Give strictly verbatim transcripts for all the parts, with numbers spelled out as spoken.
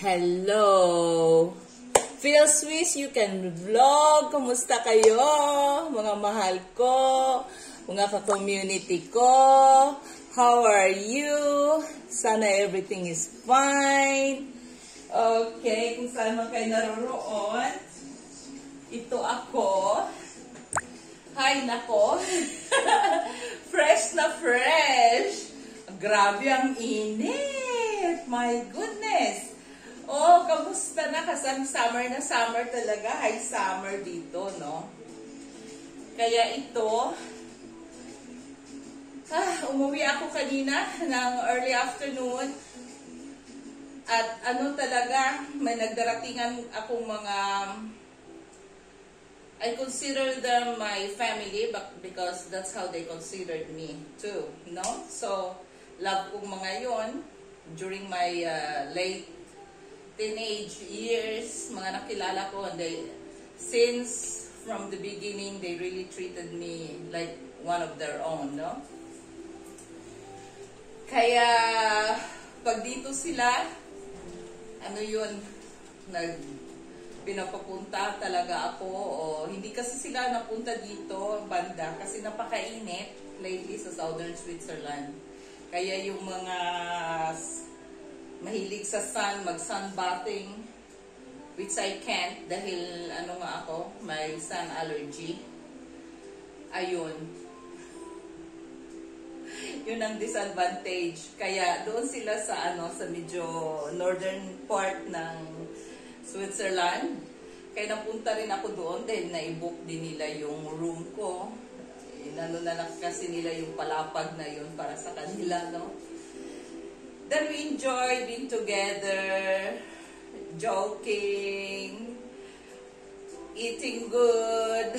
Hello! Feel Swiss, you can vlog. Kumusta kayo? Mga mahal ko, mga ka-community ko. How are you? Sana everything is fine. Okay, kung saan man kayo naroroon, ito ako. Hi, nako. Fresh na fresh. Grabe ang init. My goodness. Oh, kamusta na? Kasi summer na summer talaga. High summer dito, no? Kaya ito, ah, umuwi ako kanina ng early afternoon. At ano talaga, may nagdaratingan akong mga, I consider them my family, but because that's how they considered me too, no? So, love kong mga yon during my uh, late teenage years, mga nakilala ko, and they, since from the beginning, they really treated me like one of their own, no? Kaya, pag dito sila, ano yun, nag, pinapapunta talaga ako, o hindi kasi sila napunta dito, banda, kasi napakainit lately sa Southern Switzerland. Kaya yung mga mahilig sa sun, mag-sunbathing, which I can't dahil ano nga ako, may sun allergy. Ayun. Yun ang disadvantage. Kaya doon sila sa ano, sa medyo northern part ng Switzerland. Kaya napunta rin ako doon dahil na-book din nila yung room ko. Inano na lang kasi nila yung palapag na yun para sa kanila, no? Then we enjoyed being together, joking, eating good.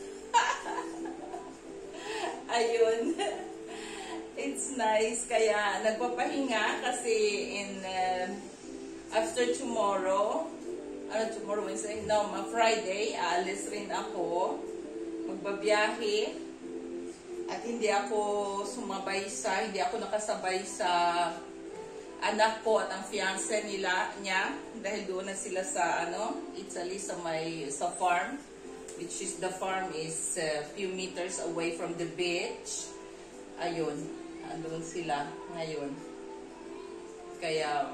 Ayun. It's nice. Kaya nagpapahinga kasi in uh, after tomorrow, ano tomorrow Wednesday? No, ma-Friday, aalis rin ako. Magbabiyahe. At hindi ako sumabay sa, hindi ako nakasabay sa anak ko at ang fiancé nila, niya. Dahil doon na sila sa, ano, Italy, sa may, sa farm. Which is, the farm is a uh, few meters away from the beach. Ayun. Andun sila ngayon. Kaya,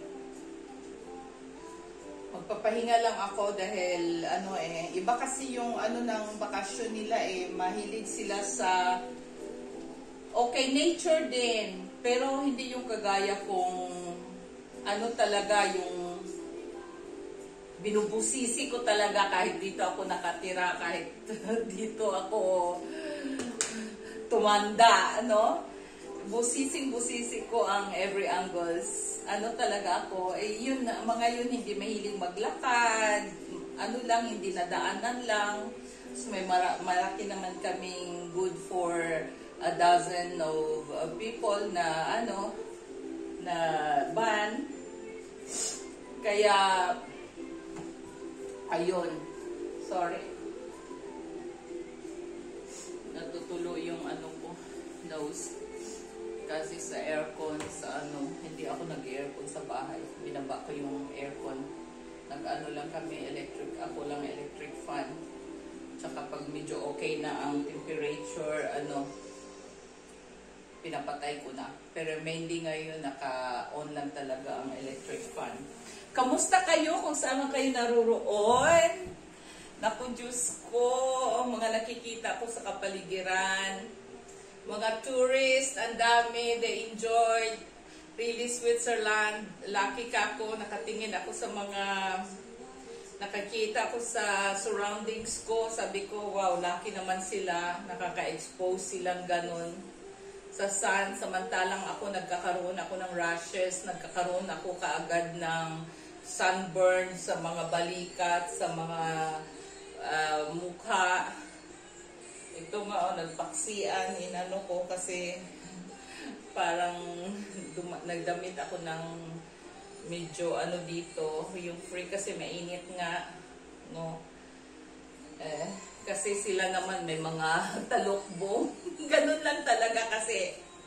magpapahinga lang ako dahil ano eh, iba kasi yung ano ng bakasyon nila eh, mahilig sila sa okay, nature din, pero hindi yung kagaya kung ano talaga yung binubusisi ko talaga kahit dito ako nakatira, kahit dito ako tumanda, ano? Busising-busisi ko ang every angles. Ano talaga ako, eh yun, mga yun hindi mahiling maglakad, ano lang, hindi nadaanan lang. So may mara malaki naman kaming good for a dozen of uh, people na ano, na van. Kaya, ayun, sorry. Natutulo yung ano ko, nose. Kasi sa aircon, sa ano, hindi ako nag-aircon sa bahay. Binaba ko yung aircon. Nag-ano lang kami, electric, ako lang electric fan. Tsaka pag medyo okay na ang temperature, ano, pinapatay ko na. Pero mainly ngayon, naka-on lang talaga ang electric fan. Kamusta kayo kung saan kayo naroroon? Naku, Diyos ko, mga nakikita ko sa kapaligiran. Mga tourists, ang dami, they enjoyed really Switzerland. Lucky ka ako, nakatingin ako sa mga, nakakita ako sa surroundings ko. Sabi ko, wow, lucky naman sila, nakaka-expose silang ganun sa sun. Samantalang ako, nagkakaroon ako ng rashes, nagkakaroon ako kaagad ng sunburn sa mga balikat, sa mga uh, mukha. Ito nga, oh, nagpaksian, inano ko kasi parang nagdamit ako ng medyo ano dito, yung free kasi mainit nga, no? Eh, kasi sila naman may mga talukbo. Ganun lang talaga kasi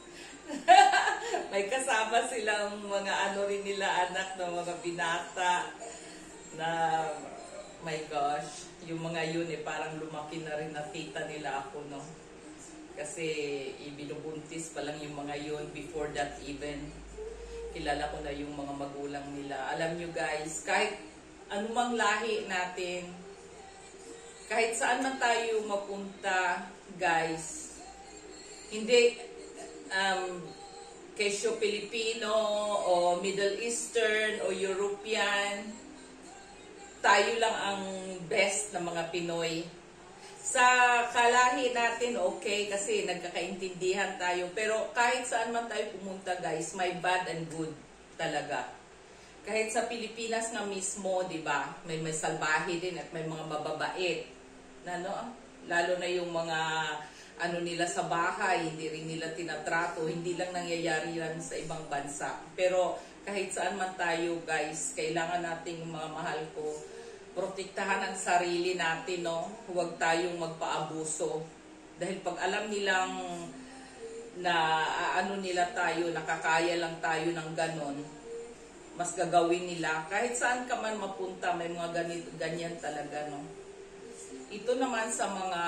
May kasama silang mga ano rin nila, anak na mga binata na, my gosh, yung mga yun eh, parang lumaki na rin, nakita nila ako, no? Kasi ibinubuntis pa lang yung mga yun before that even. Kilala ko na yung mga magulang nila. Alam nyo guys, kahit anumang lahi natin, kahit saan man tayo mapunta, guys, hindi um, kesyo Pilipino o Middle Eastern o European, tayo lang ang best na mga Pinoy. Sa kalahi natin, okay, kasi nagkakaintindihan tayo. Pero kahit saan man tayo pumunta, guys, may bad and good talaga. Kahit sa Pilipinas nga mismo, di ba, may may salbahe din at may mga mababait. Na, no? Lalo na yung mga ano nila sa bahay, hindi rin nila tinatrato, hindi lang nangyayari yan sa ibang bansa. Pero kahit saan man tayo, guys, kailangan nating mga mahal ko, protektahan ang sarili natin, no? Huwag tayong magpaabuso. Dahil pag alam nilang na ano nila tayo, nakakaya lang tayo ng ganon, mas gagawin nila. Kahit saan ka man mapunta, may mga ganito, ganyan talaga, no? Ito naman sa mga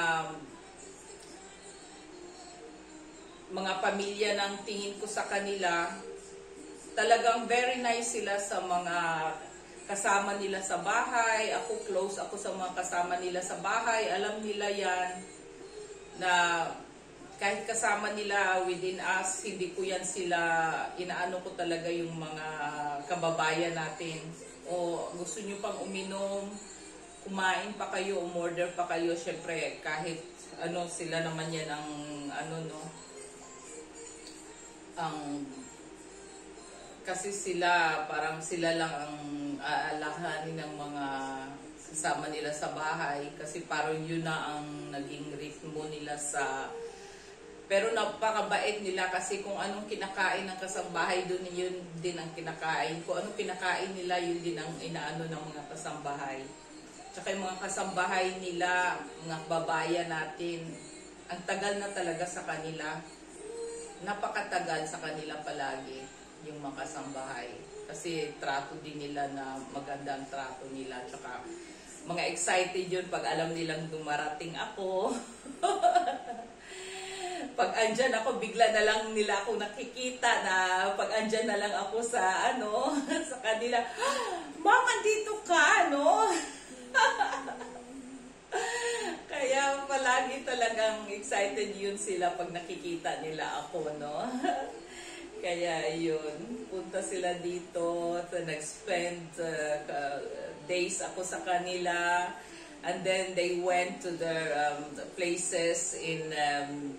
mga pamilya ng tingin ko sa kanila, talagang very nice sila sa mga kasama nila sa bahay. Ako close ako sa mga kasama nila sa bahay. Alam nila yan na kahit kasama nila within us, hindi ko yan sila, inaano ko talaga yung mga kababayan natin. O gusto nyo pang uminom, kumain pa kayo, umorder pa kayo, syempre kahit ano sila naman yan ang ano no, ang kasi sila, parang sila lang ang aalahanin ng mga kasama nila sa bahay. Kasi parang yun na ang naging ritmo nila sa... Pero napakabait nila kasi kung anong kinakain ng kasambahay, doon yun din ang kinakain. Kung anong kinakain nila, yun din ang inaano ng mga kasambahay. Tsaka yung mga kasambahay nila, mga babayan natin, ang tagal na talaga sa kanila. Napakatagal sa kanila palagi yung mga kasambahay. Kasi trato din nila na magandang trato nila. Tsaka mga excited yun pag alam nilang dumarating ako. Pag andyan ako, bigla na lang nila ako nakikita na pag andyan na lang ako sa ano, sa kanila, Mom, andito ka, no? Kaya palagi talagang excited yun sila pag nakikita nila ako, no? Kaya yun, punta sila dito, nag-spend uh, days ako sa kanila, and then they went to their um, places in um,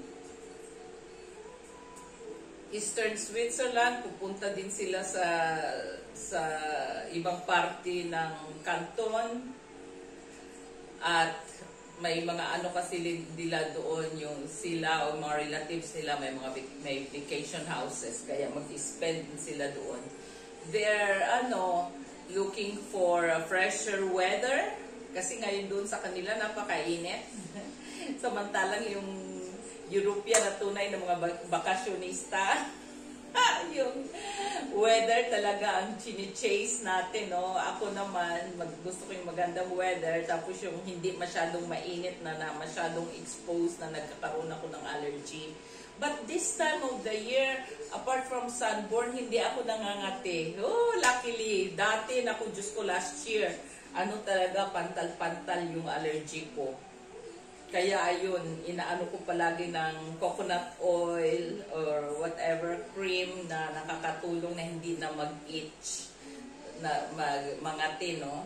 Eastern Switzerland. Pupunta din sila sa sa ibang parte ng canton, at may mga ano kasi nila doon, yung sila o mga relatives nila may mga may vacation houses, kaya mag-spend sila doon. They're ano looking for a fresher weather kasi ngayon doon sa kanila napakainit. Samantalang yung European na tunay na mga bakasyonista, yung weather talaga ang chini-chase natin, no? Ako naman, mag, gusto ko yung magandang weather, tapos yung hindi masyadong mainit na, na masyadong exposed na nagkakaroon ako ng allergy. But this time of the year, apart from sunburn, hindi ako nangangati. Oh, luckily, dati na ko, Diyos ko, last year, ano talaga, pantal-pantal yung allergy ko. Kaya ayun, inaano ko palagi ng coconut oil or whatever cream na nakakatulong na hindi na mag-itch, na mag mangati, no?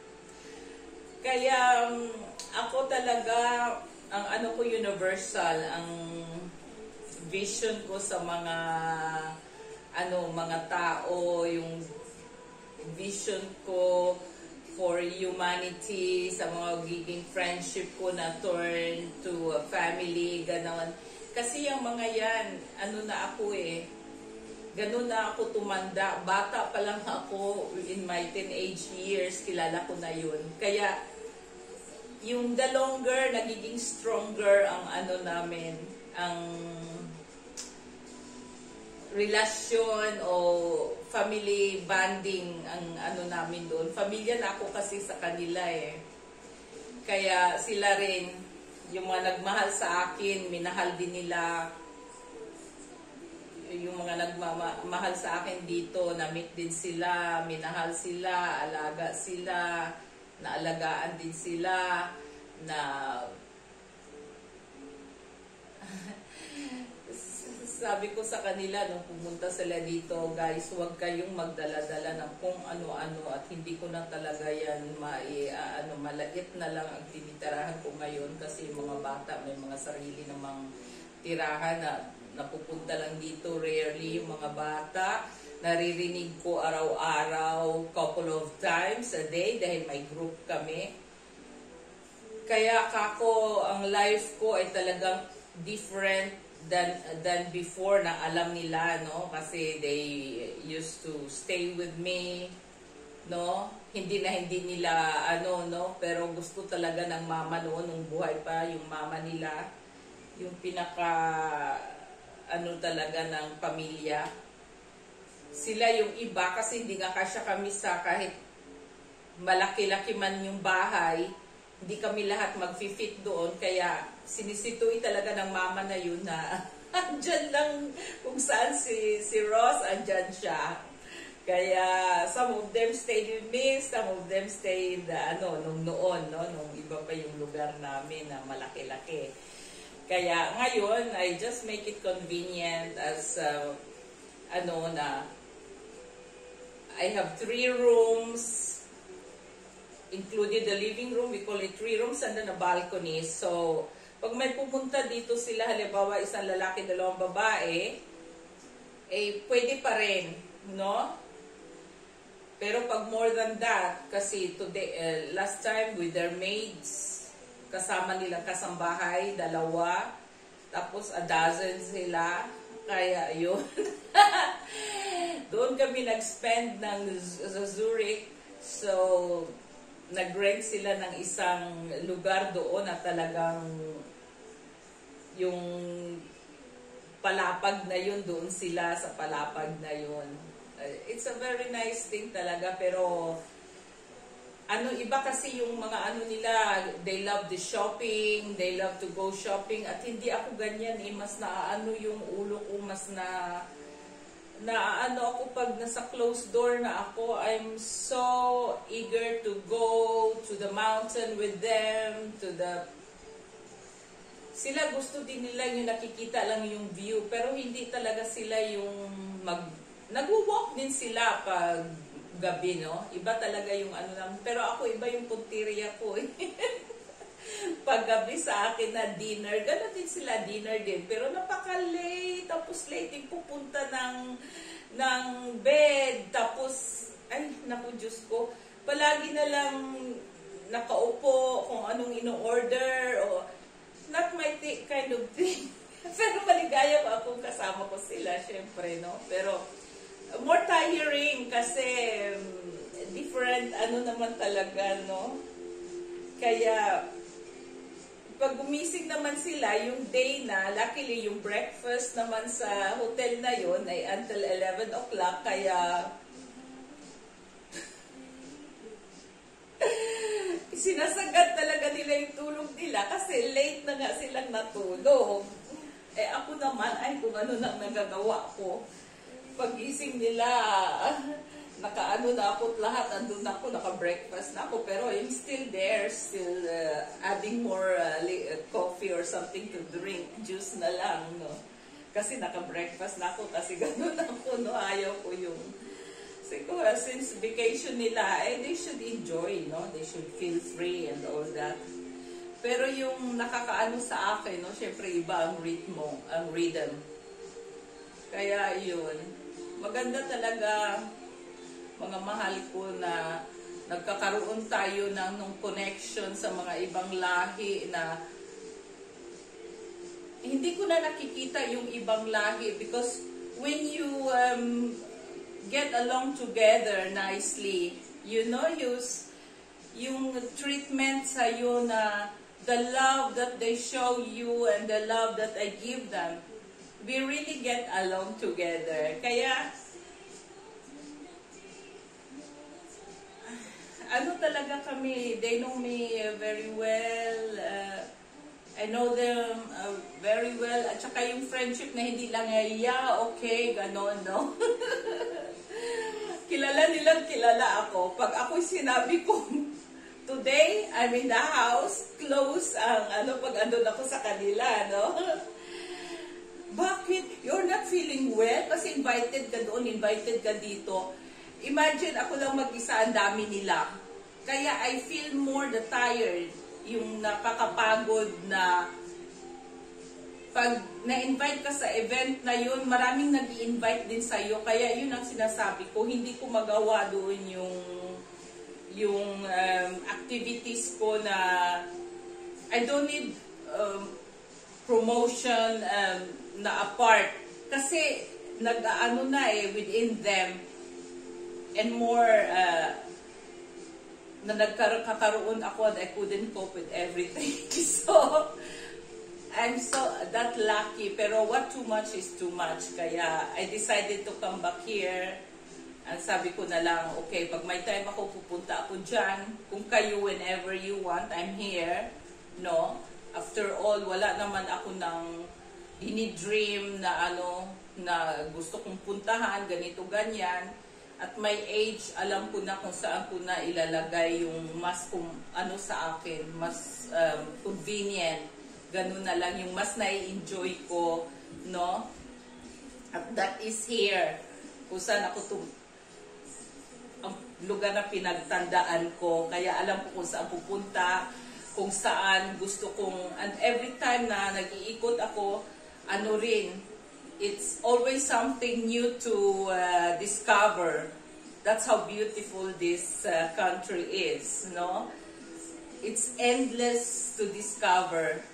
Kaya um, ako talaga, ang ano ko universal, ang vision ko sa mga ano, mga tao, yung vision ko for humanity, sa mga giging friendship ko na turn to a family, gano'n. Kasi yung mga yan, ano na ako eh, gano'n na ako tumanda. Bata pa lang ako, in my teenage years, kilala ko na yun. Kaya, yung the longer, nagiging stronger ang ano namin, ang relasyon o family bonding ang ano namin doon. Pamilya na ako kasi sa kanila eh. Kaya sila rin, yung mga nagmahal sa akin, minahal din nila. Yung mga nagmamahal sa akin dito, na-meet din sila, minahal sila, alaga sila, naalagaan din sila, na sabi ko sa kanila nung pumunta sila dito, guys, huwag kayong magdala-dala ng kung ano-ano at hindi ko na talaga yan mai, uh, ano, malait na lang ang tinitirahan ko ngayon kasi mga bata may mga sarili namang tirahan na napupunta lang dito rarely yung mga bata. Naririnig ko araw-araw, couple of times a day dahil may group kami. Kaya kako, ang life ko ay talagang different than than before na alam nila, no? Kasi they used to stay with me, no? Hindi na hindi nila ano, no? Pero gusto talaga ng mama noon nung buhay pa yung mama nila, yung pinaka ano talaga ng pamilya. Sila yung iba kasi hindi nga kasya kami sa kahit malaki-laki man yung bahay, hindi kami lahat mag-fit doon, kaya sinisituin talaga ng mama na yun na andyan lang kung saan si, si Ross, andyan siya. Kaya some of them stayed with me, some of them stayed uh, ano, nung noon, no? Nung iba pa yung lugar namin na malaki-laki. Kaya ngayon, I just make it convenient as uh, ano na I have three rooms, included the living room, we call it three rooms, and then a balcony. So, pag may pumunta dito sila, halimbawa isang lalaki, dalawang babae, eh, pwede pa rin, no? Pero pag more than that, kasi today, uh, last time with their maids, kasama nilang kasambahay, dalawa, tapos a dozen sila, kaya yun. Doon kami nag-spend ng Zurich, so nag-rent sila ng isang lugar doon na talagang yung palapag na yun, doon sila sa palapag na yun. It's a very nice thing talaga, pero ano, iba kasi yung mga ano nila, they love the shopping, they love to go shopping, at hindi ako ganyan eh, mas naaano yung ulo ko, mas na naaano ako pag nasa closed door na ako. I'm so eager to go to the mountain with them, to the sila gusto din nila yung nakikita lang yung view, pero hindi talaga sila yung mag nagwo-walk din sila pag gabi, no? Iba talaga yung ano lang. Pero ako, iba yung punteriya ko. Eh. Pag gabi sa akin na dinner, gano'n din sila, dinner din. Pero napaka-late, tapos late yung pupunta ng, ng bed, tapos, ay, naku, Diyos ko, palagi na lang nakaupo kung anong ino-order, o not my kind of thing. Pero maligaya ko akong kasama ko sila, syempre, no? Pero, more tiring kasi um, different ano naman talaga, no? Kaya pag gumising naman sila yung day na, luckily yung breakfast naman sa hotel na yun ay until eleven o'clock, kaya sinasagad talaga nila yung tulog nila kasi late na nga silang natulog. Eh ako naman, ay kung ano nang nagagawa ko. Pag-gising nila, nakaano na ako lahat, andun na ako, naka-breakfast na ako, pero I'm still there, still uh, adding more uh, coffee or something to drink, juice na lang, no? Kasi naka-breakfast na ako, kasi ganun ako, no? Ayaw ko yung, siguro, since vacation nila, eh, they should enjoy, no? They should feel free and all that. Pero yung nakakaano sa akin, no? Syempre, iba ang ritmo, ang rhythm. Kaya yun, maganda talaga, mga mahal ko, na nagkakaroon tayo ng nung connection sa mga ibang lahi na hindi ko na nakikita yung ibang lahi, because when you um, get along together nicely, you know, use yung treatment sa'yo na the love that they show you and the love that I give them, we really get along together. Kaya, ano talaga kami, they know me uh, very well, uh, I know them uh, very well, at saka yung friendship na hindi lang ay, yeah, okay, ganon, no? Kilala nilang kilala ako. Pag ako'y sinabi ko, today, I'm in the house, close ang, ano, pag andun ako sa kanila, no? Bakit? You're not feeling well? Kasi invited ka doon, invited ka dito. Imagine, ako lang mag-isa, ang dami nila. Kaya I feel more the tired, yung nakakapagod na pag na-invite ka sa event na yun, maraming nag-i-invite din sa'yo. Kaya yun ang sinasabi ko, hindi ko magawa doon yung yung um, activities ko na I don't need um, promotion um, na apart. Kasi nag-ano na eh, within them and more uh, na nagkakaroon ako and I couldn't cope with everything. So, I'm so that lucky. Pero what too much is too much. Kaya I decided to come back here. And sabi ko na lang, okay, pag may time ako, pupunta ako dyan. Kung kayo, whenever you want, I'm here. No? After all, wala naman ako ng dinidream na ano, na gusto kong puntahan, ganito, ganyan. At my age, alam ko na kung saan ko na ilalagay yung mas kung ano sa akin, mas um, convenient. Ganun na lang yung mas nai-enjoy ko, no? At that is here. Kung saan ako tum ang lugar na pinagtandaan ko. Kaya alam ko kung saan pupunta, kung saan gusto kong, and every time na nag-iikot ako, ano rin, it's always something new to uh, discover. That's how beautiful this uh, country is, no? It's endless to discover.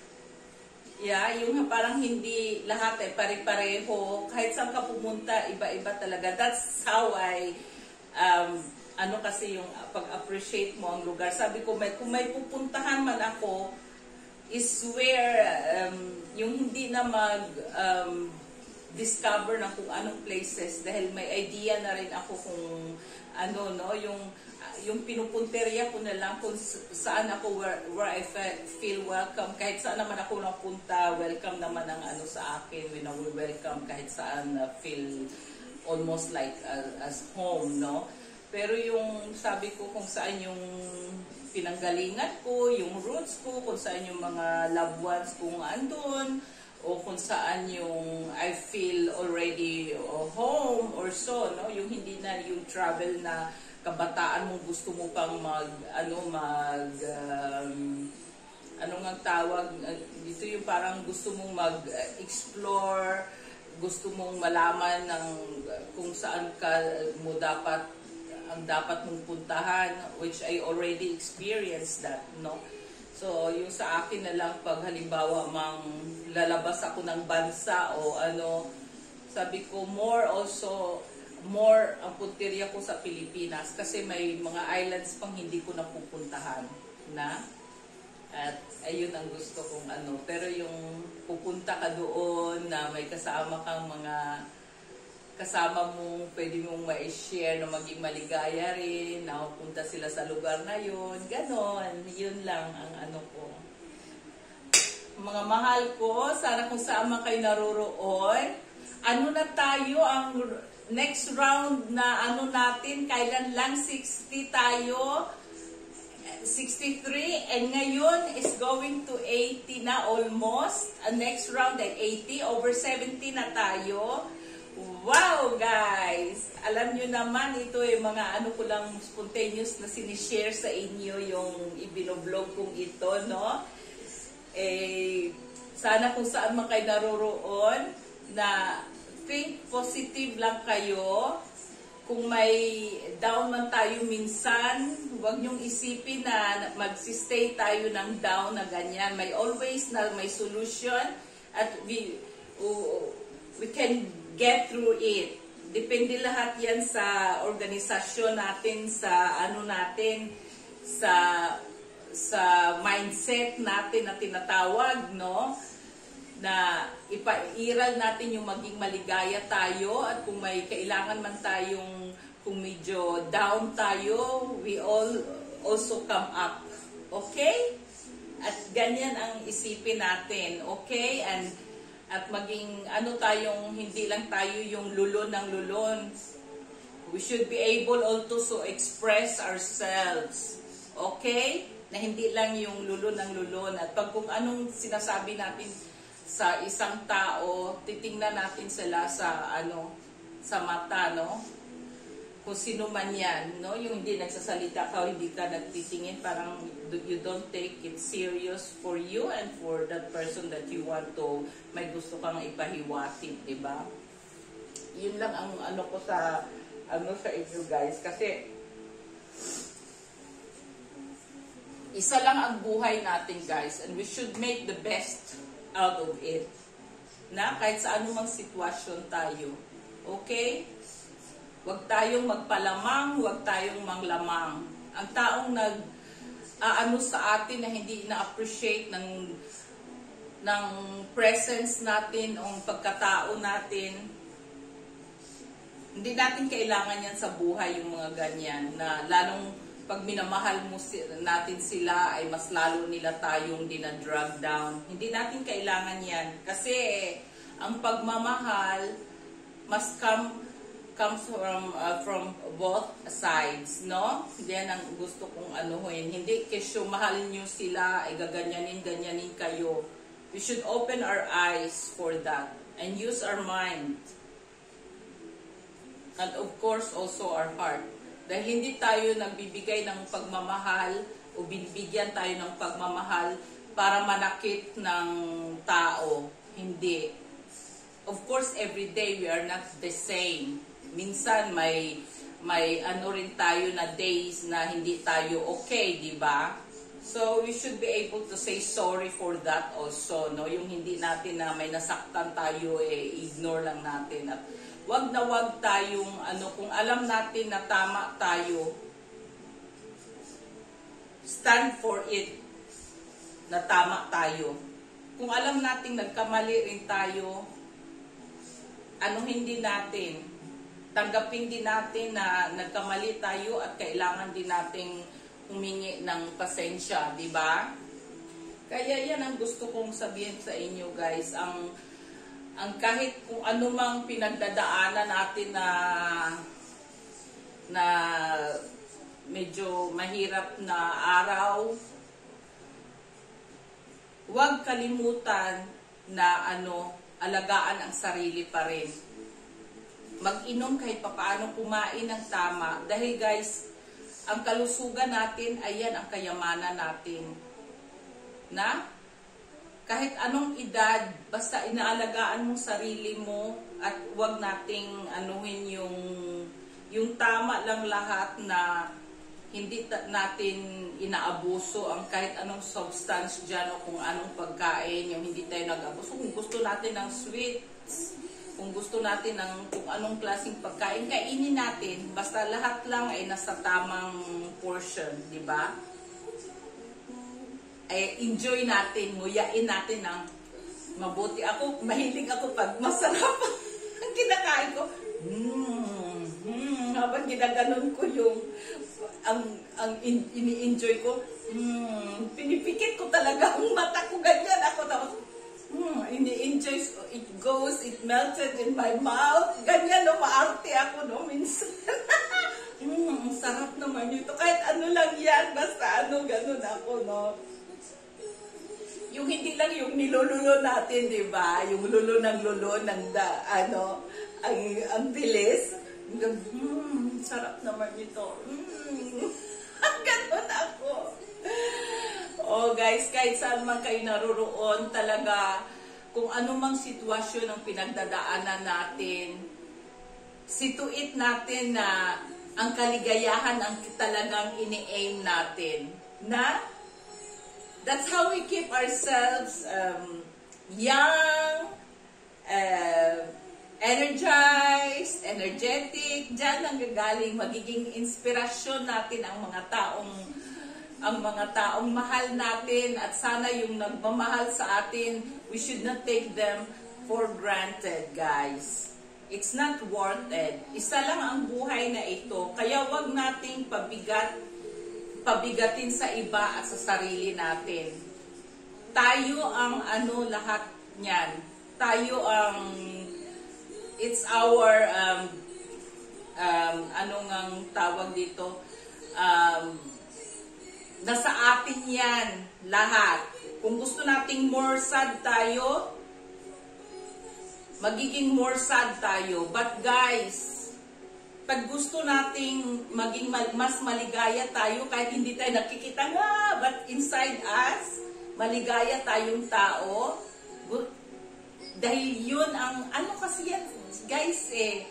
Yeah, yung parang hindi lahat eh, pare-pareho. Kahit saan ka pumunta, iba-iba talaga. That's how I, um, ano kasi yung pag-appreciate mo ang lugar. Sabi ko, may, kung may pupuntahan man ako, is where um, yung hindi na mag, um, discover na kung anong places dahil may idea na rin ako kung ano no yung yung pinupunterya ko na lang kung saan ako where, where I feel welcome kahit saan naman ako napunta welcome naman ang ano sa akin when I will welcome kahit saan uh, feel almost like uh, as home no pero yung sabi ko kung saan yung pinanggalingan ko yung roots ko kung saan yung mga loved ones kung andun o kung saan yung I feel already home or so, no? Yung hindi na yung travel na kabataan mo gusto mo pang mag, ano, mag, um, ano nga tawag, dito yung parang gusto mong mag-explore, gusto mong malaman ng kung saan ka mo dapat, ang dapat mong puntahan, which I already experienced that, no? So, yung sa akin na lang pag halimbawa mang lalabas ako ng bansa o ano, sabi ko more also, more ang punteriya ko sa Pilipinas kasi may mga islands pang hindi ko napupuntahan na. At ayun ang gusto kong ano. Pero yung pupunta ka doon na may kasama kang mga kasama mo, pwede mong ma-share na maging maligaya rin, na punta sila sa lugar na yun, ganon, yun lang ang ano ko. Mga mahal ko, sana kung saan man kayo naroroon, ano na tayo, ang next round na ano natin, kailan lang sixty tayo, sixty-three, and ngayon is going to eighty na almost, ang next round ay eighty, over seventy na tayo. Wow, guys! Alam nyo naman, ito yung mga ano ko lang spontaneous na sinishare sa inyo yung ibinoblog kong ito, no? Eh, sana kung saan man kayo naroroon, na think positive lang kayo. Kung may down man tayo minsan, huwag nyong isipin na magsistay tayo ng down na ganyan. May always na may solution at we, uh, we can get through it. Depende lahat yan sa organisasyon natin, sa ano natin, sa sa mindset natin na tinatawag, no? na ipairal natin yung maging maligaya tayo, at kung may kailangan man tayong, kung medyo down tayo, we all also come up. Okay? At ganyan ang isipin natin. Okay? And at maging ano tayong, hindi lang tayo yung lulon ng lulon. We should be able also to express ourselves. Okay? Na hindi lang yung lulon ng lulon. At pag kung anong sinasabi natin sa isang tao, titingnan natin sila sa ano, sa mata, no? Kung sino man yan, no? Yung hindi nagsasalita ka o hindi ka nagtitingin, parang you don't take it serious for you and for that person that you want to, may gusto kang ipahiwatig, di ba? Yun lang ang ano ko sa ano sa inyo guys, kasi isa lang ang buhay natin guys, and we should make the best out of it, na kahit sa anumang sitwasyon tayo. Okay? Huwag tayong magpalamang, huwag tayong manglamang. Ang taong nag aano sa atin na hindi na-appreciate ng ng presence natin o pagkatao natin, hindi natin kailangan yan sa buhay, yung mga ganyan, na lalong pag minamahal mo natin sila, ay mas lalo nila tayong dina-drag down. Hindi natin kailangan yan. Kasi ang pagmamahal must come comes from uh, from both sides, no? Yan ang gusto kong anuhin. Hindi kesyo mahalin nyo sila, ay gaganyanin, ganyanin kayo. We should open our eyes for that and use our mind. And of course, also our heart. Dahil hindi tayo nagbibigay ng pagmamahal o binibigyan tayo ng pagmamahal para manakit ng tao. Hindi. Of course, every day we are not the same. Minsan may may ano rin tayo na days na hindi tayo okay, di ba? So we should be able to say sorry for that also, no? Yung hindi natin na may nasaktan tayo, eh, ignore lang natin. At wag na wag tayong, ano, kung alam natin na tama tayo, stand for it, na tama tayo. Kung alam natin nagkamali rin tayo, ano hindi natin, tanggapin din natin na nagkamali tayo at kailangan din nating humingi ng pasensya, di ba? Kaya yan ang gusto kong sabihin sa inyo guys, ang ang kahit kung ano mang pinagdadaanan natin na na medyo mahirap na araw, huwag kalimutan na ano, alagaan ang sarili pa rin. Mag-inom kahit papaano, kumain ng tama. Dahil guys, ang kalusugan natin, ayan ang kayamanan natin. Na? Kahit anong edad, basta inaalagaan mong sarili mo at huwag nating anuhin yung yung tama lang lahat, na hindi natin inaabuso ang kahit anong substance dyan o kung anong pagkain, yung hindi tayo nag-abuso. Kung gusto natin ng sweets, kung gusto natin ng kung anong klaseng pagkain, kainin natin. Basta lahat lang ay nasa tamang portion, di ba? Ay enjoy natin, nguyain natin ng mabuti. Ako, mahilig ako pag masarap ang kinakain ko. Mm, mm, habang ginaganon ko yung ang, ang in, ini-enjoy ko, mm, pinipikit ko talaga ang mata ko, ganyan ako. Tapos, mm, ini-enjoy, it goes, it melted in my mouth. Ganyan, no, maarte ako, no, minsan. mm, sarap naman ito. Kahit ano lang yan, basta ano, ganun ako, no. Yung hindi lang yung nilululo natin, di ba? Yung lulo ng lulo ng da, ano, ang, ang bilis. Hmm, sarap naman ito. Hmm. Ganon ako. Oh guys, kahit saan man kayo naruroon, talaga, kung anumang sitwasyon ang pinagdadaanan natin, situit natin na ang kaligayahan ang talagang ini-aim natin. Na? That's how we keep ourselves um, young, uh, energized, energetic. Diyan ang gagaling, magiging inspirasyon natin ang mga taong ang mga taong mahal natin at sana yung nagmamahal sa atin, we should not take them for granted, guys. It's not worth it. Isa lang ang buhay na ito, kaya wag nating pabigat, pabigatin sa iba at sa sarili natin. Tayo ang ano lahat niyan. Tayo ang, it's our, um, um, anong ang tawag dito, um, nasa atin yan lahat. Kung gusto nating more sad tayo, magiging more sad tayo. But guys, pag gusto nating maging mas maligaya tayo, kahit hindi tayo nakikita nga, but inside us, maligaya tayong tao, dahil yun ang, ano kasi yan, guys eh,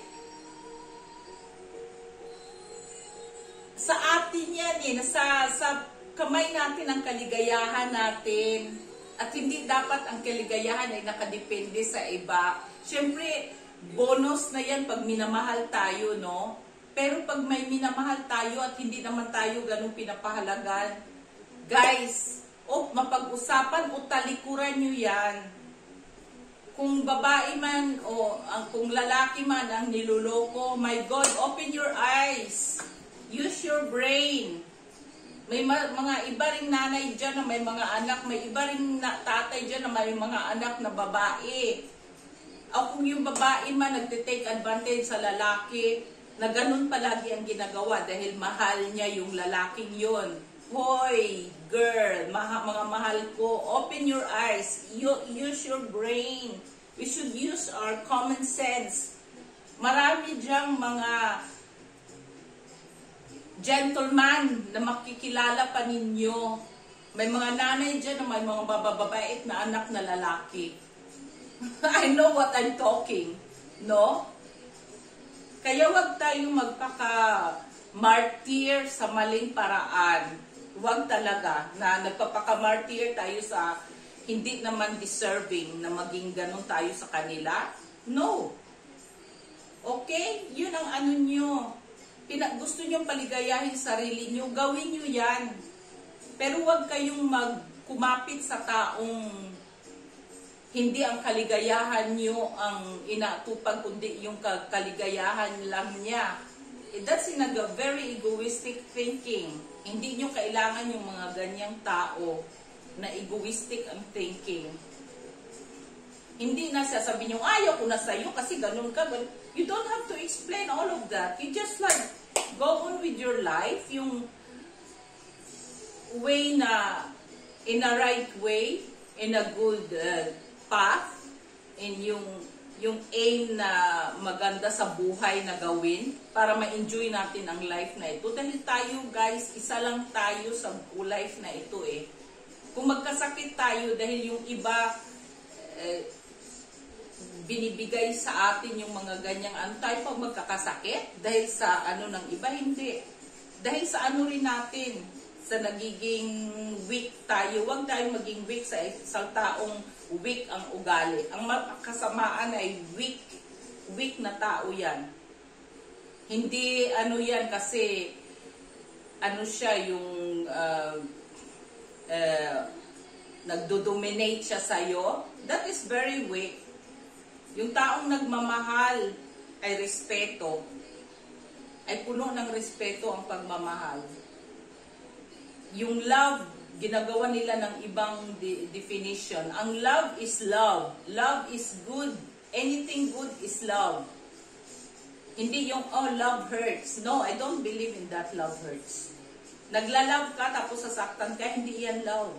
sa atin yan eh, sa, sa kamay natin ang kaligayahan natin. At hindi dapat ang kaligayahan ay nakadepende sa iba. Siyempre, bonus na yan pag minamahal tayo, no? Pero pag may minamahal tayo at hindi naman tayo ganun pinapahalagan, guys, o mapag-usapan o talikuran nyo yan. Kung babae man o ang, kung lalaki man ang niluloko, my God, open your eyes. Use your brain. May ma mga iba ring nanay dyan na may mga anak, may iba ring na tatay dyan na may mga anak na babae. O kung yung babae man nagte-take advantage sa lalaki, na ganun palagi ang ginagawa dahil mahal niya yung lalaking yon. Hoy, girl, maha, mga mahal ko, open your eyes, use your brain. We should use our common sense. Marami dyang mga gentleman na makikilala pa ninyo. May mga nanay dyan na may mga bababait na anak na lalaki. I know what I'm talking. No? Kaya wag tayong magpaka-martyr sa maling paraan. Wag talaga na nagpapaka-martyr tayo sa hindi naman deserving na maging ganun tayo sa kanila. No. Okay? Yun ang ano nyo. Pina, gusto nyo paligayahin sarili nyo, gawin nyo yan. Pero huwag kayong magkumapit sa taong hindi ang kaligayahan nyo ang inatupag, kundi yung kaligayahan lang niya. That's in a very egoistic thinking. Hindi nyo kailangan yung mga ganyang tao na egoistic ang thinking. Hindi na sasabihin nyo, ayaw ko na sa'yo kasi ganun ka. You don't have to explain all of that. You just like, go on with your life, yung way na, in a right way, in a good uh, path, in yung, yung aim na maganda sa buhay na gawin, para ma-enjoy natin ang life na ito. Dahil tayo, guys, isa lang tayo sa life na ito eh. Kung magkasakit tayo dahil yung iba, eh, binibigay sa atin yung mga ganyang antay pag magkakasakit dahil sa ano ng iba, hindi. Dahil sa ano rin natin, sa nagiging weak tayo. Huwag tayong maging weak sa isang taong weak ang ugali. Ang kasamaan ay weak, weak na tao yan. Hindi ano yan kasi ano siya yung uh, uh, nagdo-dominate siya sa'yo. That is very weak. Yung taong nagmamahal ay respeto. Ay puno ng respeto ang pagmamahal. Yung love, ginagawa nila ng ibang de definition. Ang love is love. Love is good. Anything good is love. Hindi yung, oh, love hurts. No, I don't believe in that love hurts. Nagla-love ka tapos sasaktan ka, hindi yan love.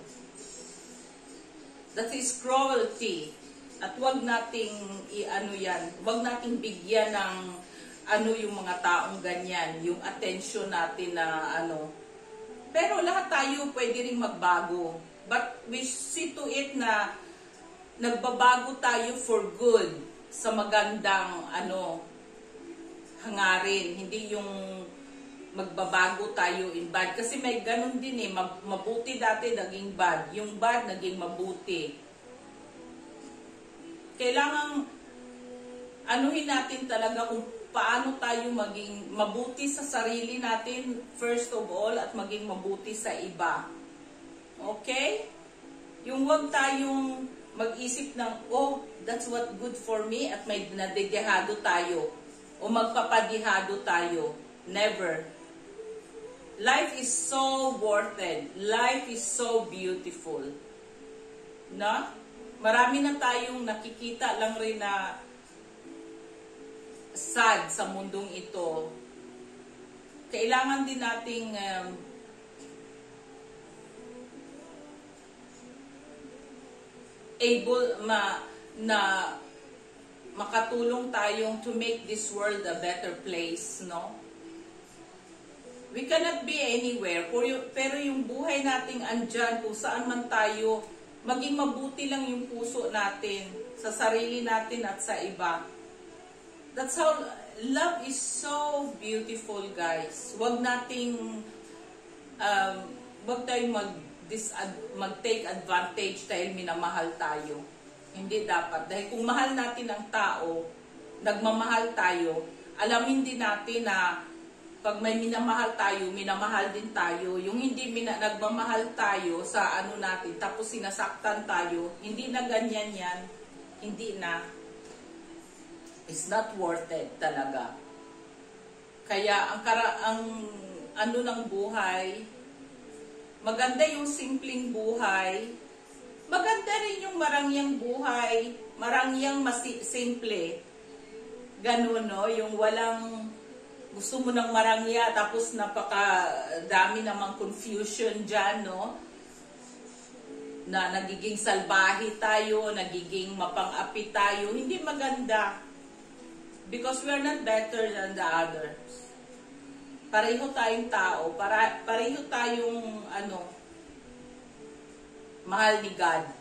That is cruelty. At wag nating i-ano yan, wag nating bigyan ng ano yung mga taong ganyan, yung attention natin na ano. Pero lahat tayo pwede ring magbago. But we see to it na nagbabago tayo for good sa magandang ano hangarin, hindi yung magbabago tayo in bad. Kasi may ganun din eh, mabuti dati naging bad, yung bad naging mabuti. Kailangang anuhin natin talaga kung paano tayo maging mabuti sa sarili natin, first of all, at maging mabuti sa iba. Okay? Yung wag tayong mag-isip ng, oh, that's what good for me, at may nadedehado tayo, o magpapadihado tayo. Never. Life is so worth it. Life is so beautiful. Na? Marami na tayong nakikita lang rin na sad sa mundong ito. Kailangan din nating um, able ma, na makatulong tayong to make this world a better place, no? We cannot be anywhere, pero yung buhay nating andyan, kung saan man tayo, maging mabuti lang yung puso natin, sa sarili natin at sa iba. That's how, love is so beautiful, guys. Huwag nating, um, huwag tayong mag, mag-take advantage dahil minamahal tayo. Hindi dapat. Dahil kung mahal natin ang tao, nagmamahal tayo, alamin din natin na pag may minamahal tayo, minamahal din tayo. Yung hindi mina, nagmamahal tayo sa ano natin, tapos sinasaktan tayo, hindi na ganyan yan. Hindi na. It's not worth it talaga. Kaya ang, kara, ang ano ng buhay, maganda yung simpleng buhay, maganda rin yung marangyang buhay, marangyang masi simple. Ganun, no? Yung walang gusto mo ng marangya, tapos napaka dami namang confusion dyan, no? Na nagiging salbahe tayo, nagiging mapang-api tayo. Hindi maganda. Because we're not better than the others. Pareho tayong tao, para, pareho tayong, ano, mahal ni God.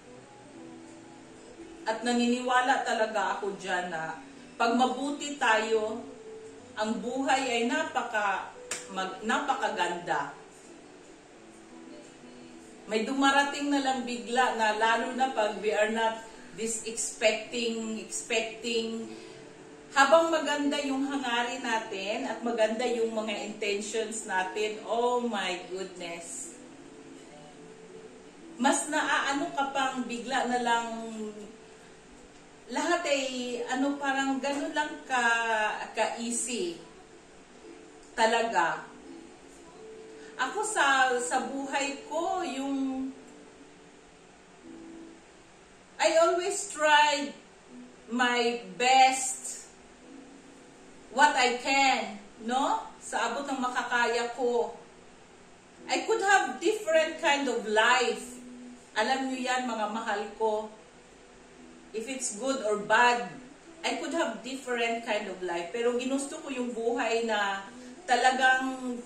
At naniniwala talaga ako dyan na pag mabuti tayo, ang buhay ay napaka, mag, napakaganda. May dumarating na lang bigla na lalo na pag we are not this expecting, expecting, habang maganda yung hangarin natin at maganda yung mga intentions natin, oh my goodness. Mas naaano ka pang bigla na lang, lahat ay ano parang ganun lang ka, ka-easy. Talaga. Ako sa, sa buhay ko, yung I always try my best, what I can, no? Sa abot ng makakaya ko. I could have different kind of life. Alam nyo yan, mga mahal ko. If it's good or bad, I could have different kind of life. Pero ginusto ko yung buhay na talagang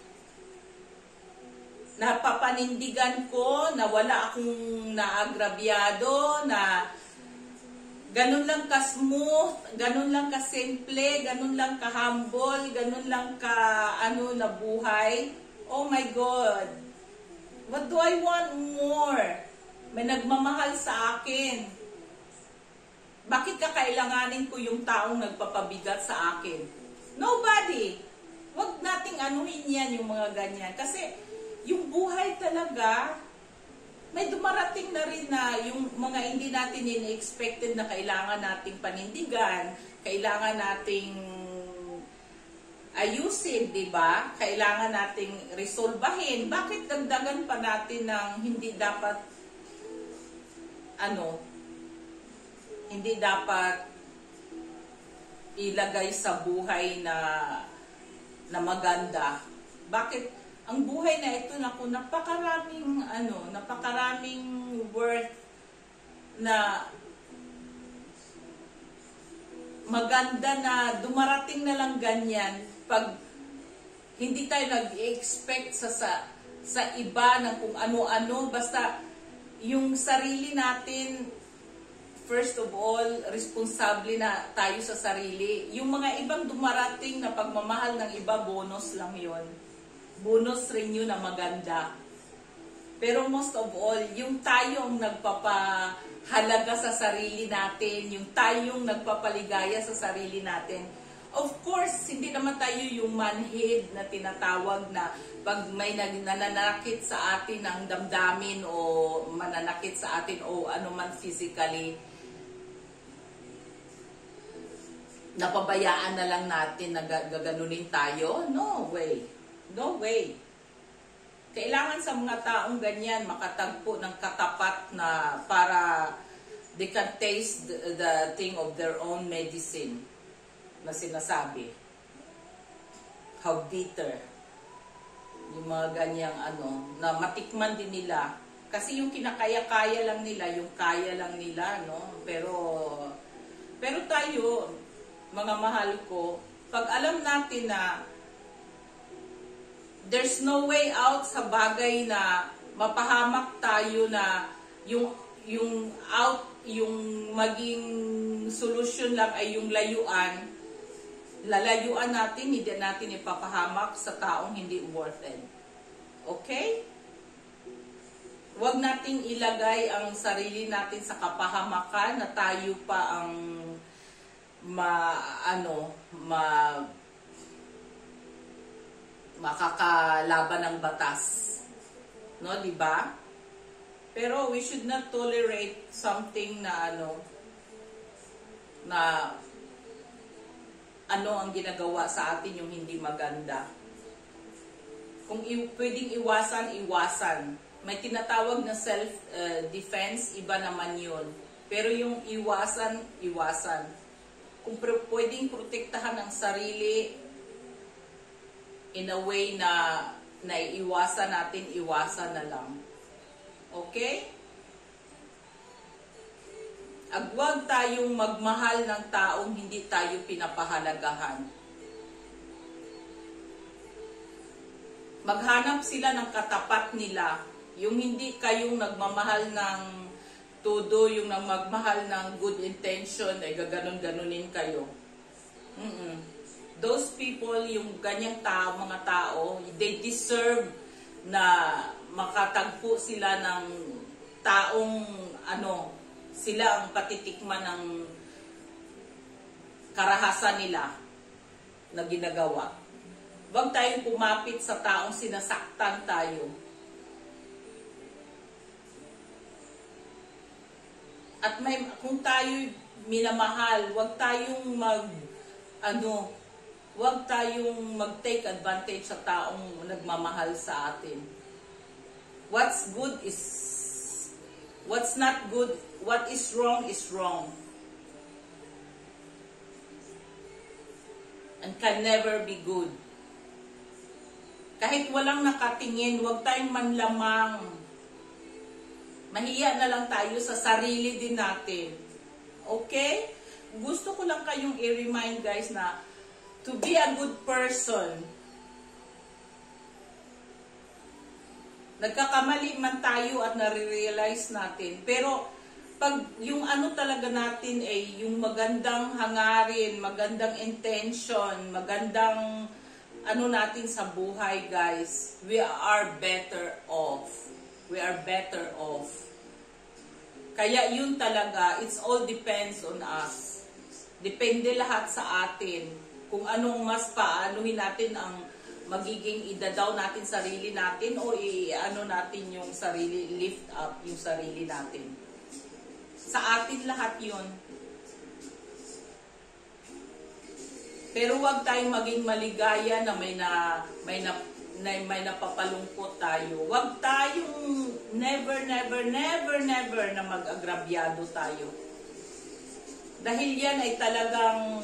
napapanindigan ko, na wala akong naagrabyado, na ganun lang ka-smooth, ganun lang ka-simple, ganun lang ka-humble, ganun lang ka-ano na buhay. Oh my God! What do I want more? May nagmamahal sa akin. Bakit kakailanganin ko yung taong nagpapabigat sa akin? Nobody! Huwag nating anuhin yan yung mga ganyan. Kasi yung buhay talaga, may dumarating na rin na yung mga hindi natin in-expected na kailangan nating panindigan, kailangan nating ayusin, di ba? Kailangan nating resolbahin. Bakit dagdagan pa natin ng hindi dapat, ano, hindi dapat ilagay sa buhay na na maganda? Bakit ang buhay na ito, naku, napakaraming ano, napakaraming worth na maganda na dumarating na lang ganyan pag hindi tayo nag-expect sa, sa sa iba ng kung ano-ano, basta yung sarili natin. First of all, responsable na tayo sa sarili. Yung mga ibang dumarating na pagmamahal ng iba, bonus lang yon. Bonus rin yun na maganda. Pero most of all, yung tayong nagpapahalaga sa sarili natin, yung tayong nagpapaligaya sa sarili natin, Of course, hindi naman tayo yung manhid na tinatawag na pag may nananakit sa atin ang damdamin o mananakit sa atin o ano man physically, napabayaan na lang natin na gaganunin tayo. No way. No way. Kailangan sa mga taong ganyan makatagpo ng katapat na para they can taste the, the thing of their own medicine na sinasabi. How bitter. Yung mga ganyang ano, na matikman din nila. Kasi yung kinakaya-kaya lang nila, yung kaya lang nila, no? Pero, pero tayo, mga mahal ko, pag alam natin na there's no way out sa bagay na mapahamak tayo na yung, yung out, yung maging solusyon lang ay yung layuan, lalayuan natin, hindi natin ipapahamak sa taong hindi worth it. Okay? Huwag nating ilagay ang sarili natin sa kapahamakan na tayo pa ang ma ano ma makakalaban ng batas, no, di ba? Pero we should not tolerate something na ano na ano ang ginagawa sa atin yung hindi maganda. Kung i pwedeng iwasan, iwasan. May tinatawag na self-defense, uh, iba naman yun. Pero yung iwasan, iwasan. Kung pwedeng protektahan ang sarili in a way na naiiwasan natin, iwasan na lang. Okay? Agwag tayong magmahal ng taong hindi tayo pinapahalagahan. Maghanap sila ng katapat nila. Yung hindi kayong nagmamahal ng todo, yung nang magmahal ng good intention, ay gaganon-ganunin kayo. Mm-mm. Those people, yung ganyang tao, mga tao, they deserve na makatagpo sila ng taong, ano, sila ang patitikman ng karahasan nila na ginagawa. Huwag tayong pumapit sa taong sinasaktan tayo. At may, kung tayo minamahal, huwag tayong mag, ano, huwag tayong mag-take advantage sa taong nagmamahal sa atin. What's good is, what's not good, what is wrong is wrong. And can never be good. Kahit walang nakatingin, huwag tayong manlamang. Mahiya na lang tayo sa sarili din natin. Okay? Gusto ko lang kayong i-remind guys na to be a good person, nagkakamali man tayo at nare-realize natin. Pero pag yung ano talaga natin ay yung magandang hangarin, magandang intention, magandang ano natin sa buhay guys, we are better off. We are better off. Kaya yun talaga, it's all depends on us. Depende lahat sa atin. Kung anong mas paanuhin natin ang magiging idadaw natin sarili natin o i-ano natin yung sarili, lift up yung sarili natin. Sa atin lahat yun. Pero huwag tayong maging maligaya na may na may na, na may napapalungkot tayo. Huwag tayong never, never, never, never na mag-agrabyado tayo. Dahil yan ay talagang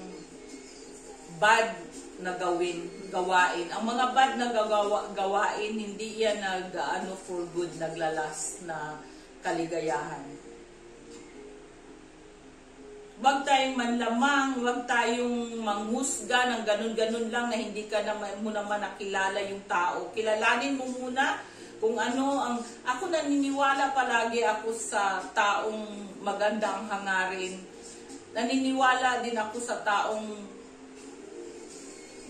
bad na gawin, gawain. Ang mga bad na gagawa, gawain, hindi yan nag-ano for good, naglalas na kaligayahan. Huwag tayong manlamang, huwag tayong manghusga ng ganun-ganun lang na hindi ka naman, mo naman nakilala yung tao. Kilalanin mo muna kung ano ang... Ako naniniwala palagi ako sa taong maganda ang hangarin. Naniniwala din ako sa taong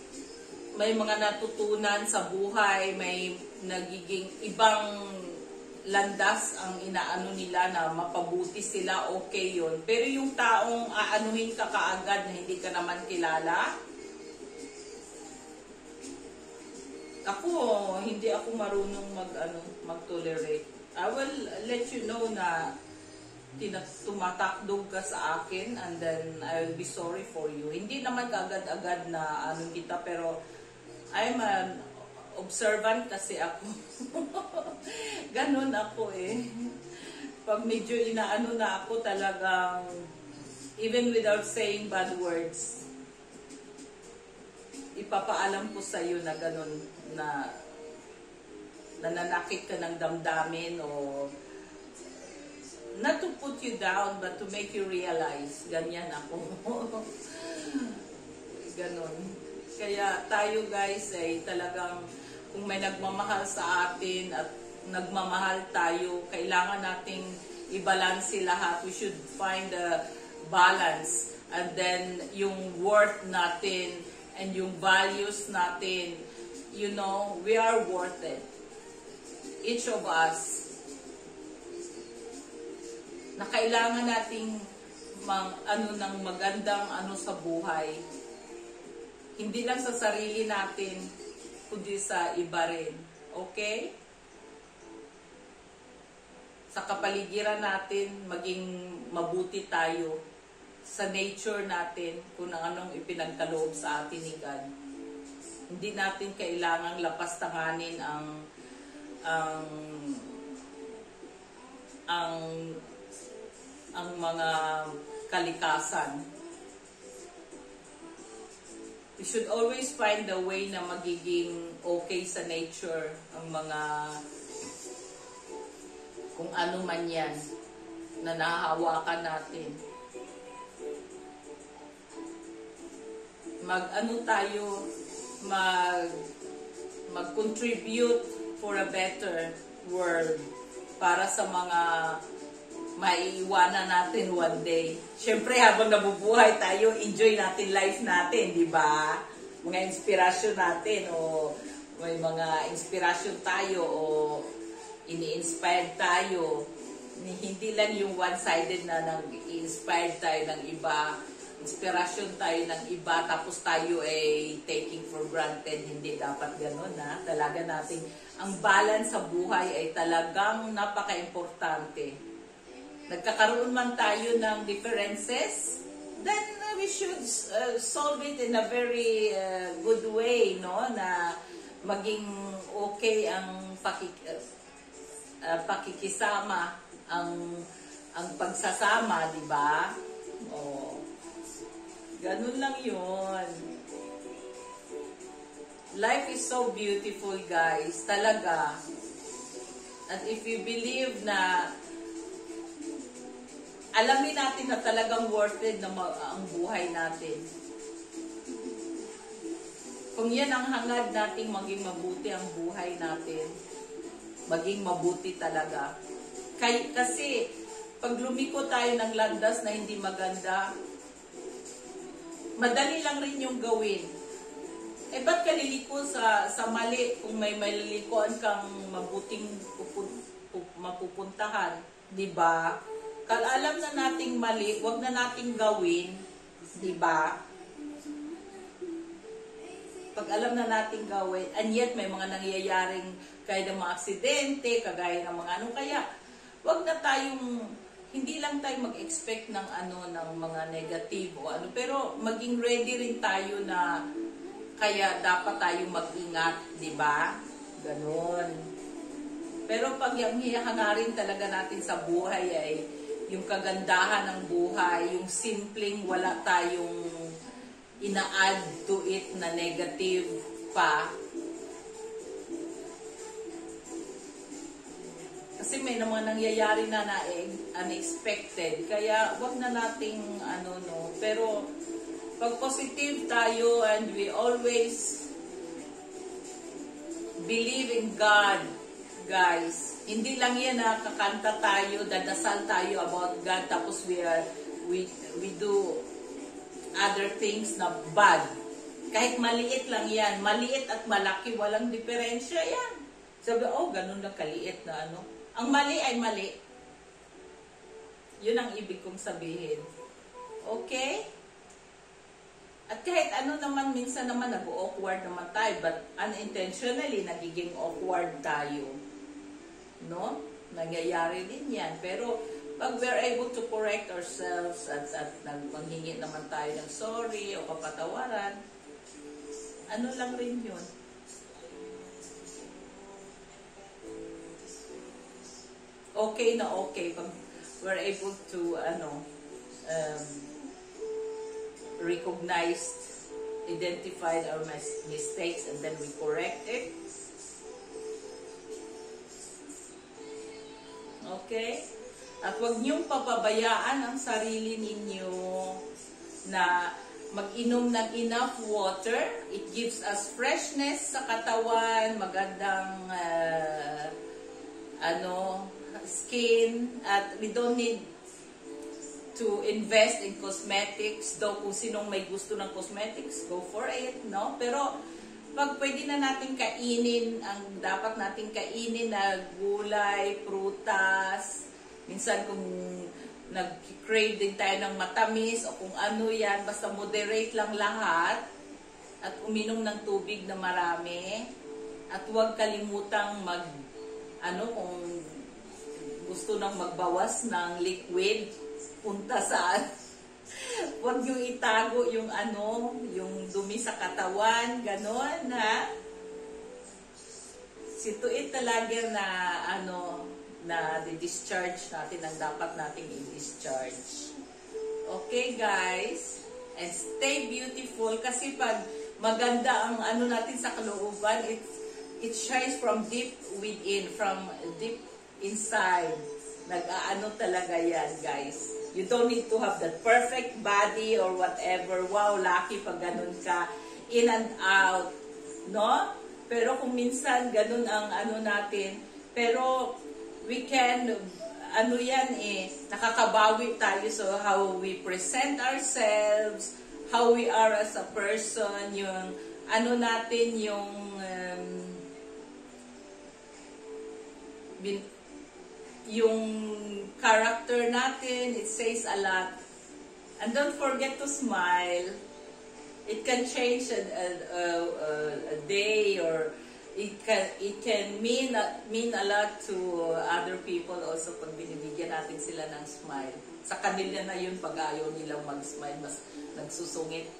may mga natutunan sa buhay, may nagiging ibang landas ang inaano nila na mapabuti sila, okay yun. Pero yung taong aanuhin ka kaagad na hindi ka naman kilala, ako, hindi ako marunong mag, ano, mag-tolerate. I will let you know na tumatakdog ka sa akin and then I will be sorry for you. Hindi naman agad-agad na ano kita, pero I'm an observant kasi ako. Ganon ako eh. Pag medyo inaano na ako talagang, even without saying bad words, ipapaalam ko sa iyo na ganon, na nananakit ka ng damdamin o not to put you down but to make you realize. Ganyan ako. Ganon. Kaya tayo guys ay talagang kung may nagmamahal sa atin at nagmamahal tayo, kailangan nating i-balance lahat. We should find a balance. And then yung worth natin and yung values natin, you know, we are worth it. Each of us. Na kailangan nating mang, ano, ng magandang ano sa buhay. Hindi lang sa sarili natin, kundi sa iba rin. Okay? Sa kapaligiran natin, maging mabuti tayo. Sa nature natin, kung anong ipinagkaloob sa atin ni God. Hindi natin kailangang lapastanganin ang ang ang ang mga kalikasan. We should always find a way na magiging okay sa nature ang mga kung ano man yan na nahahawakan natin. Mag-ano tayo, mag mag-contribute for a better world para sa mga maiiwanan natin one day. Siyempre, habang nabubuhay tayo, enjoy natin life natin, di ba? Mga inspirasyon natin o may mga inspirasyon tayo o ini-inspire tayo. Hindi lang yung one-sided na nag-inspire tayo ng iba. Inspirasyon tayo ng iba tapos tayo ay taking for granted. Hindi dapat ganun, ha? Talaga natin, ang balance sa buhay ay talagang napaka-importante. Nagkakaroon man tayo ng differences, then uh, we should uh, solve it in a very uh, good way, no? Na maging okay ang pakik uh, uh, pakikisama, ang ang pagsasama, di ba? Oh. Ganun lang 'yon. Life is so beautiful, guys. Talaga. At if you believe na alamin natin na talagang worth it na ang buhay natin. Kung yan ang hangad nating maging mabuti ang buhay natin, maging mabuti talaga. Kay, kasi, pag lumiko tayo ng landas na hindi maganda, madali lang rin yung gawin. Eh, ba't ka liliko sa, sa mali kung may malilikuan kang mabuting pupun, pup, mapupuntahan? Diba? Kal alam na nating mali, wag na nating gawin, di ba? Pag alam na nating gawin, and yet may mga nangyayaring kaya ng mga aksidente, kagaya ng mga ano, kaya wag na tayong, hindi lang tayo mag-expect ng ano, ng mga negative o ano, pero maging ready rin tayo na kaya dapat tayong mag-ingat, di ba? Ganon. Pero pag yung hihangarin talaga natin sa buhay ay yung kagandahan ng buhay, yung simpleng wala tayong ina-add to it na negative pa. Kasi may mga nangyayari na na unexpected. Kaya wag na nating ano no. Pero pag positive tayo and we always believe in God, guys, hindi lang yan na kakanta tayo, dadasal tayo about God, tapos we are, we, we do other things na bad. Kahit maliit lang yan, maliit at malaki, walang diferensya yan. Sabi, oh, ganun lang kaliit na ano. Ang mali ay mali. Yun ang ibig kong sabihin. Okay? At kahit ano naman, minsan naman nag-awkward naman tayo, but unintentionally, nagiging awkward tayo. No? Nangyayari din yan. Pero, pag we're able to correct ourselves at, at manghingi naman tayo ng sorry o kapatawaran, ano lang rin yun. Okay na okay pag we're able to ano um, recognize, identify our mis mistakes and then we correct it. Okay? At huwag niyong papabayaan ang sarili ninyo na mag-inom ng enough water. It gives us freshness sa katawan, magandang uh, ano skin, at we don't need to invest in cosmetics. Though kung sinong may gusto ng cosmetics, go for it, no? Pero pag pwede na natin kainin ang dapat natin kainin na gulay, prutas, minsan kung nag-crave din tayo ng matamis o kung ano yan, basta moderate lang lahat at uminom ng tubig na marami at huwag kalimutang mag ano kung gusto nang magbawas ng liquid, punta saan. Huwag nyo itago yung ano, yung dumi sa katawan, ganon, ha? Situit talaga na ano, na di-discharge natin ang dapat nating i-discharge. Okay, guys? And stay beautiful kasi pag maganda ang ano natin sa kalooban, it, it shines from deep within, from deep inside. Nag-aano talaga yan, guys. You don't need to have that perfect body or whatever. Wow, lucky pag ganun ka. In and out. No? Pero kung minsan ganun ang ano natin. Pero we can, ano yan eh, nakakabawi tayo. So how we present ourselves, how we are as a person, yung ano natin, yung um, bin, yung character natin, it says a lot. And don't forget to smile. It can change a, a, a, a day, or it can it can mean mean a lot to other people also pag binibigyan natin sila ng smile. Sa kanila na yun pag ayaw nilang mag-smile, mas nagsusungit.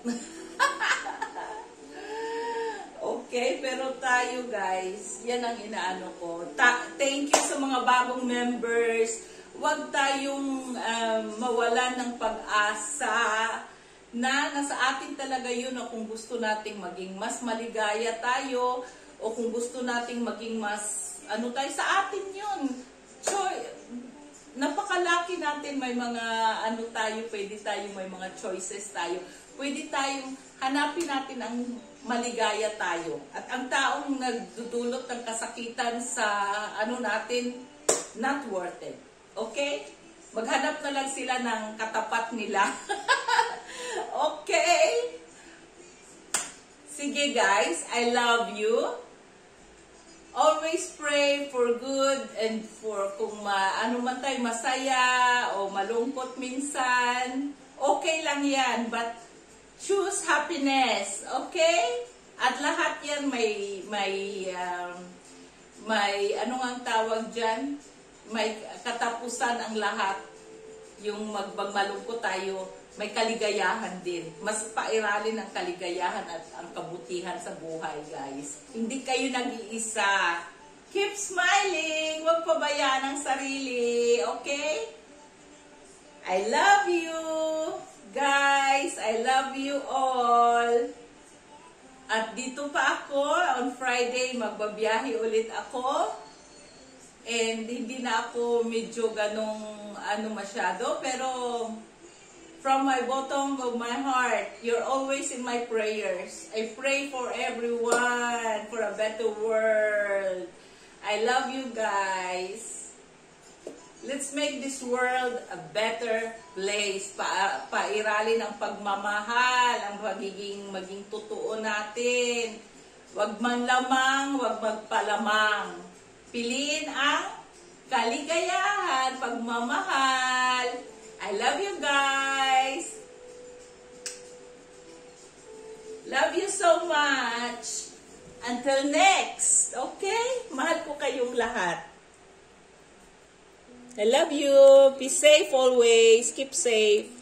Okay, pero tayo guys, yan ang inaano ko. Ta thank you sa mga bagong members. Huwag tayong um, mawalan ng pag-asa na nasa atin talaga yun, o kung gusto nating maging mas maligaya tayo, o kung gusto nating maging mas, ano tayo, sa atin yun. So, napakalaki natin, may mga, ano tayo, pwede tayo, may mga choices tayo. Pwede tayong, hanapin natin ang maligaya tayo. At ang taong nagdudulot ng kasakitan sa, ano natin, not worth it. Okay? Maghanap na lang sila ng katapat nila. Okay? Sige guys, I love you. Always pray for good and for kung ma, ano man tayo, masaya o malungkot minsan. Okay lang yan, but choose happiness. Okay? At lahat yan may, may, um, may, ano nga ang tawag dyan? May katapusan ang lahat. Yung magmalungkot tayo, may kaligayahan din. Mas pairalin ang kaligayahan at ang kabutihan sa buhay, guys. Hindi kayo nag-iisa. Keep smiling. Huwag pabayaan ang sarili. Okay? I love you, guys. I love you all. At dito pa ako, on Friday, magbabiyahe ulit ako. And hindi na ako medyo ganong ano masyado, pero from my bottom of my heart, you're always in my prayers. I pray for everyone, for a better world. I love you guys. Let's make this world a better place. Pa pairalin ang pagmamahal, ang magiging maging totoo natin. Wag man lamang, wag magpalamang. Piliin ang kaligayahan, pagmamahal. I love you guys. Love you so much. Until next, okay? Mahal ko kayong lahat. I love you. Be safe always. Keep safe.